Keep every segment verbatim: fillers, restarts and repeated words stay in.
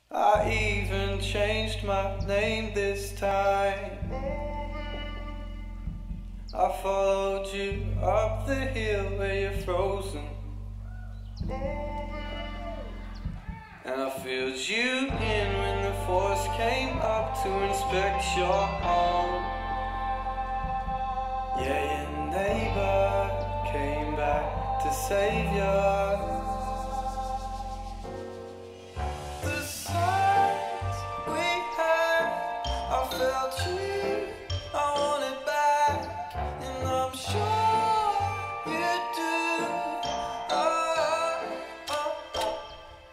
I even changed my name this time. I followed you up the hill where you're frozen, and I filled you in when the force came up to inspect your home. Yeah, your neighbor came back to save you. The signs we had, I felt you, I want it back, and I'm sure you do. Oh, oh, oh,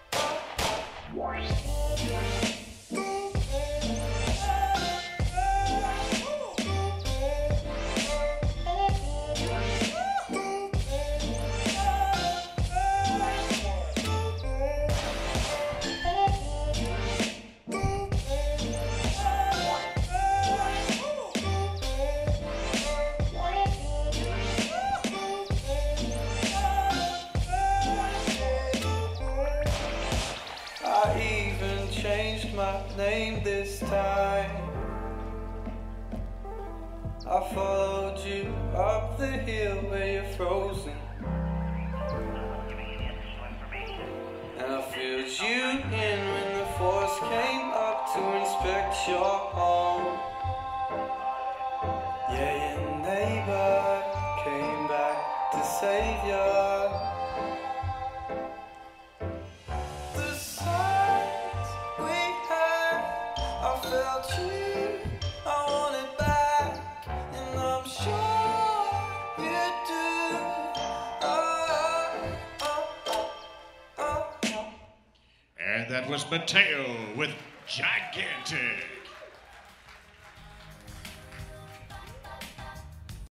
I even changed my name this time. I followed you up the hill where you're frozen, and I filled you in when the force came up to inspect your home. Yeah, your neighbor came back to save you. I felt you, I want it back, and I'm sure you do. Oh, oh, oh, oh, oh. And that was Mateo with Jaigantic.